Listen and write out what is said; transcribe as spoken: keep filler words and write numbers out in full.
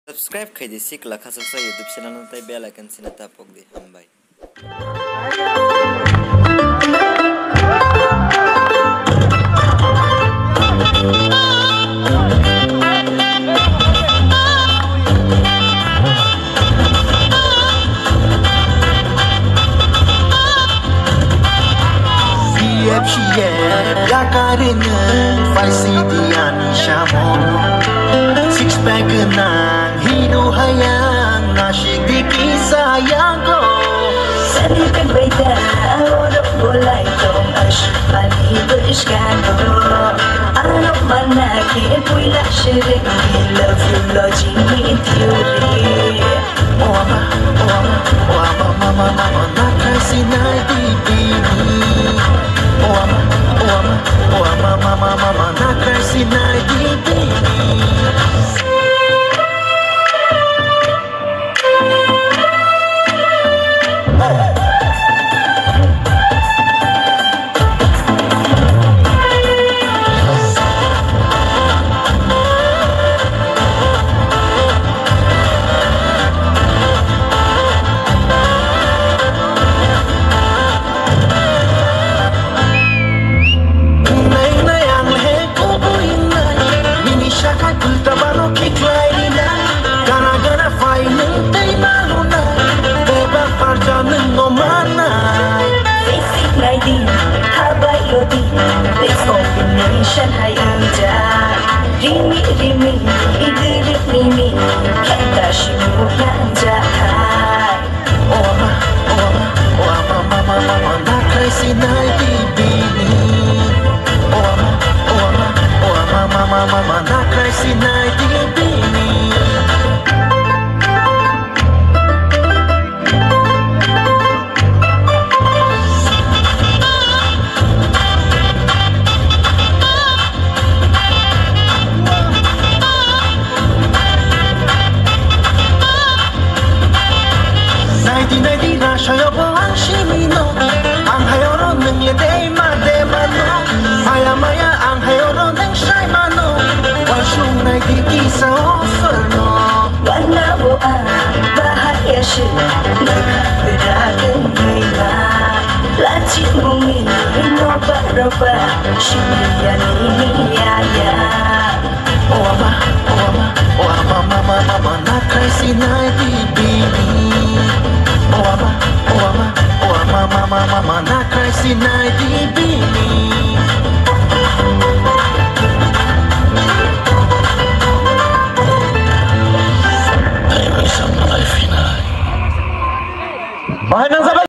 Subscribe kay di sik lakha sa YouTube channel natai bell icon sina tapok di hambai. Siap siap ya karena faisi dia ni syamon six pack kenang hidup hayang nasyik di kisah yang go Sanikan baita orang boleh dong asyik pani berishkano anak mana ke puila syirik love you lodging in theory oh ama oh ama oh ama mama mama nak kasih naik di bini oh ama oh ama oh ama mama mama nak kasih naik di bini. Combination hayang dyan Rimi, rimi, idirit mimi Kaya shimulan dyan Oh ama, oh ama, oh ama, mama, mama Nakay sinay di bini Oh ama, oh ama, oh ama, mama, mama Nakay sinay di bini. Saya bawa simino, ang hayoro neng yedei made mano, maya maya ang hayoro neng say mano, wasung nai di kisah oferno. Warna boa bahaya sih, beragen gila, laci bumi roba roba, sinian ini ya ya. Oh ama, oh ama, oh ama mama mama nakay sinay di bini. Oh ama, oh ama, oh ama mama mama nakay sinay di bini. Ay, isang life hinay. Bahay ng sabay!